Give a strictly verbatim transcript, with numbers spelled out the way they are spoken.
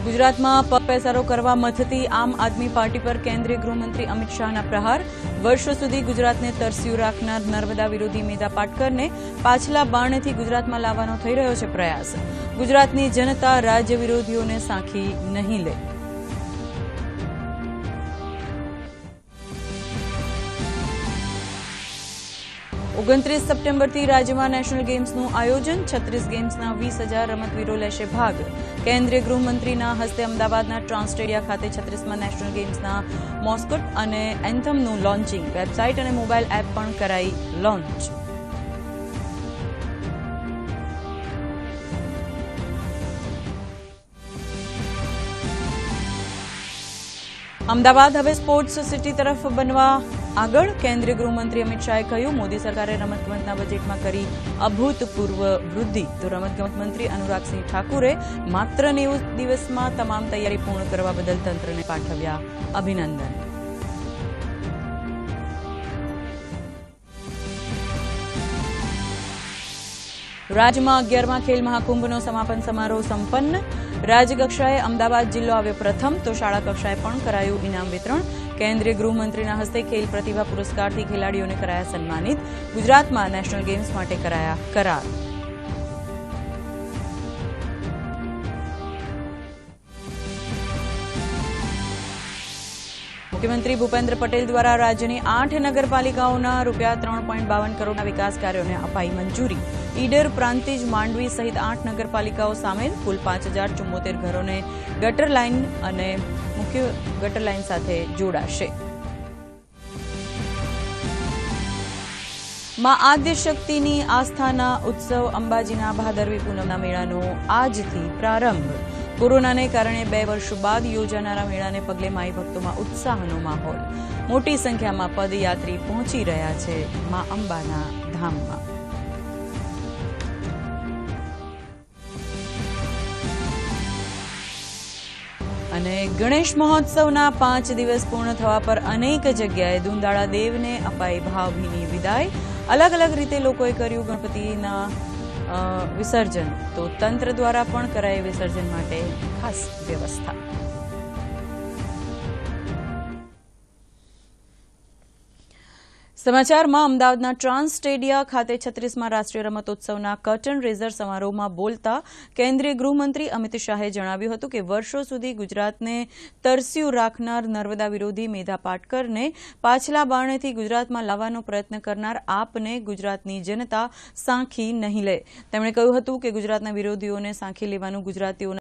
ગુજરાતમાં પગપેસારો કરવા મથતી આમ આદમી પાર્ટી પર કેન્દ્રીય ગૃહમંત્રી અમિત શાહના પ્રહાર. વર્ષો સુધી ગુજરાતને તરસ્યું રાખનાર નર્મદા વિરોધી મેધા પાટકરને પાછલા બારણેથી ગુજરાતમાં લાવવાનો થઈ રહ્યો છે પ્રયાસ. ગુજરાતની જનતા રાજ્ય વિરોધીઓને સાંખી નહીં લે. ઓગણત્રીસ સપ્ટેમ્બરથી રાજ્યમાં નેશનલ ગેમ્સનું આયોજન. છત્રીસ ગેમ્સના વીસ હજાર રમતવીરો લેશે ભાગ. કેન્દ્રીય ગૃહમંત્રીના હસ્તે અમદાવાદના ટ્રાન્સ સ્ટેડિયા ખાતે છત્રીસમાં નેશનલ ગેમ્સના મોસ્કોટ અને એન્થમનું લોન્ચિંગ. વેબસાઇટ અને મોબાઈલ એપ પણ કરાઈ લોન્ચ. અમદાવાદ હવે સ્પોર્ટ્સ સિટી તરફ બનવા આગળ. કેન્દ્રીય ગૃહમંત્રી અમિત શાહે કહ્યું, મોદી સરકારે રમતગમતના બજેટમાં કરી અભૂતપૂર્વ વૃદ્ધિ. તો રમતગમત મંત્રી અનુરાગસિંહ ઠાકુરે માત્ર નેવું દિવસમાં તમામ તૈયારી પૂર્ણ કરવા બદલ તંત્રને પાઠવ્યા અભિનંદન. રાજ્યમાં અગિયારમા ખેલ મહાકુંભનો સમાપન સમારોહ સંપન્ન. રાજ્યકક્ષાએ અમદાવાદ જિલ્લો આવ્યો પ્રથમ. તો શાળા કક્ષાએ પણ કરાયું ઇનામ વિતરણ. કેન્દ્રીય ગૃહમંત્રીના હસ્તે ખેલ પ્રતિભા પુરસ્કારથી ખેલાડીઓને કરાયા સન્માનિત. ગુજરાતમાં નેશનલ ગેમ્સ માટે કરાયા કરાર. મુખ્યમંત્રી ભૂપેન્દ્ર પટેલ દ્વારા રાજ્યની આઠ નગરપાલિકાઓના રૂપિયા ત્રણ પોઈન્ટ બાવન કરોડના વિકાસ કાર્યોને અપાઈ મંજૂરી. ઈડર, પ્રાંતિજ, માંડવી સહિત આઠ નગરપાલિકાઓ સામેલ. કુલ પાંચ હજાર ચુમ્મોતેર ઘરોને ગટર લાઇન અને મુખ્ય ગટર લાઇન સાથે જોડાશે. માં આદ્યશક્તિની આસ્થાના ઉત્સવ અંબાજીના ભાદરવી પૂનમના મેળાનો આજથી પ્રારંભ. કોરોનાને કારણે બે વર્ષ બાદ યોજાનારા મેળાને પગલે માઈ ભક્તોમાં ઉત્સાહનો માહોલ. મોટી સંખ્યામાં પદયાત્રી પહોંચી રહ્યા છે મા અંબાના ધામમાં. અને ગણેશ મહોત્સવના પાંચ દિવસ પૂર્ણ થવા પર અનેક જગ્યાએ દુંદાળા દેવને અપાઈ ભાવભીની વિદાય. અલગ અલગ રીતે લોકોએ કર્યું ગણપતિના વિસર્જન. તો તંત્ર દ્વારા પણ કરાય વિસર્જન માટે ખાસ વ્યવસ્થા. સમાચારમાં અમદાવાદના ટ્રાન્સ સ્ટેડિયા ખાતે છત્રીસમાં રાષ્ટ્રીય રમતોત્સવના કર્ટન રેઝર સમારોહમાં બોલતા કેન્દ્રીય ગૃહમંત્રી અમિત શાહે જણાવ્યું હતું કે વર્ષો સુધી ગુજરાતને તરસ્યું રાખનાર નર્મદા વિરોધી મેધા પાટકરને પાછલા બારણેથી ગુજરાતમાં લાવવાનો પ્રયત્ન કરનાર આપને ગુજરાતની જનતા સાંખી નહીં લે. તેમણે કહ્યું હતું કે ગુજરાતના વિરોધીઓને સાંખી લેવાનું ગુજરાતીઓના